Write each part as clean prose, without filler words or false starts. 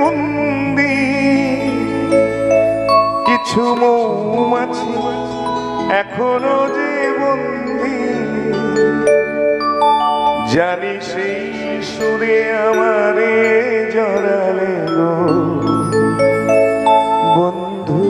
বন্দি কিছু মৌমাছি এখনো যে বন্দি জানি সেই সুরে আমারে জড়ালে গো বন্ধু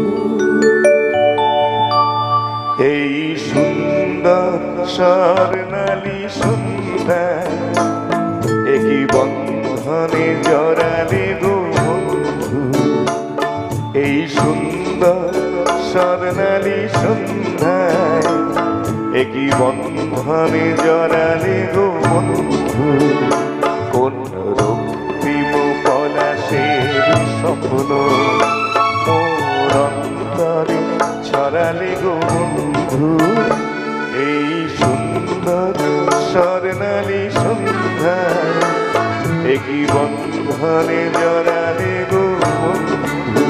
এই সুন্দর স্বর্ণালী সন্ধ্যা একই বন্ধনে জড়ালে গো বন্ধু এই সুন্দর স্বর্ণালী সন্ধ্যায় একই বন্ধনে জড়ালে গো বন্ধু কোন রক্তিম পলাশের স্বপ্ন মোর অন্তরে ছড়ালে গো বন্ধু এই সুন্দর স্বর্ণালী সন্ধ্যায় একই বন্ধনে জড়ালে গো বন্ধু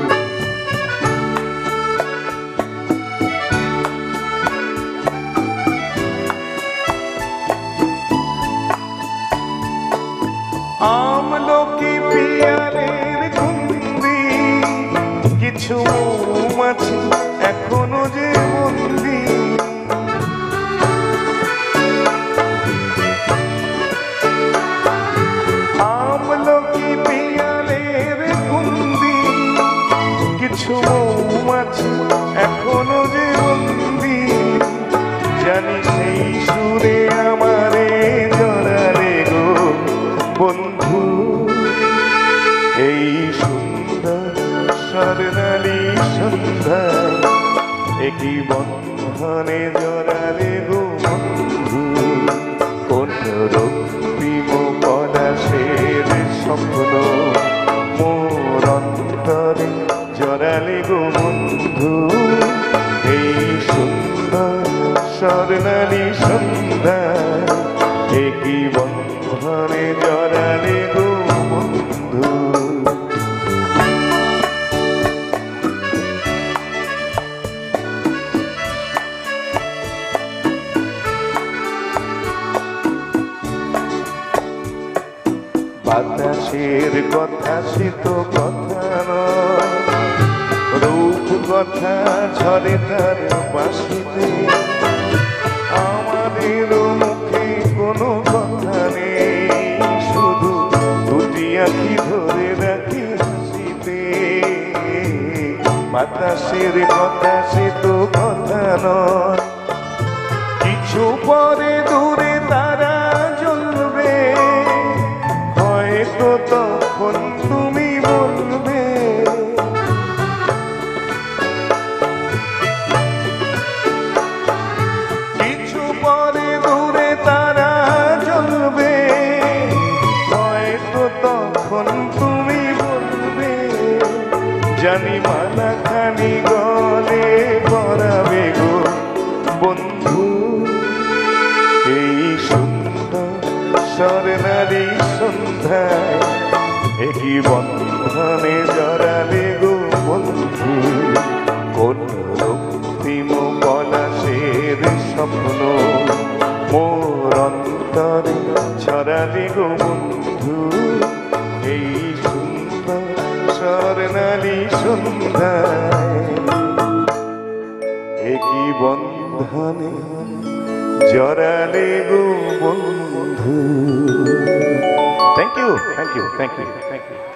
আমলকি পিয়ালের গন্ধি কিছু মৌমাছি এখনো যে বন্দি আমলকি পিয়ালের গন্ধি কিছু মৌমাছি এখনো যে বন্দি জানি সেই সুরে আমারে জড়ালে গো বন্ধু এই সুন্দর স্বর্ণালী সন্ধ্যা একই বন্ধনে জড়ালে গো বন্ধু কোন রক্তিম পলাশের স্বপ্ন মোর অন্তরে জড়ালে গো বন্ধু এই সুন্দর স্বর্ণালী সন্ধ্যা একই বন্ধনে জড়ালে গো বন্ধু বাতাসের কথা সে তো কথা নয় রূপ কথা ঝরে তার বাঁশিতে আমাদের মুখে কোনো কথা নেই শুধু দুটি আঁখি ধরে রাখি হাসিতে বাতাসের কথা সে তো কথা নয় কিছু পরে দূরে তারা জ্বলবে হয়তো তখন তুমি বলবে কিছু পরে দূরে তারা জ্বলবে হয়তো তখন তুমি বলবে জানি মালা খানি গলে পরাবে গো বন্ধু এই সুন্দর স্বর্ণালী সন্ধ্যায় একই বন্ধনে জড়ালে গো বন্ধু কোন রক্তিম পলাশের স্বপ্ন মোর অন্তরে ছড়ালে গো বন্ধু এই সুন্দর স্বর্ণালী সন্ধ্যায় একই বন্ধনে জড়ালে গো বন্ধু। Thank you, thank you, thank you, thank you.